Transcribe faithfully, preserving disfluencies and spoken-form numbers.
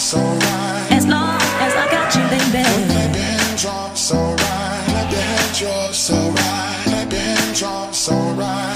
so right. As long as I got you, baby. When the pin drops so right, the pin drops so right, the pin drops so right.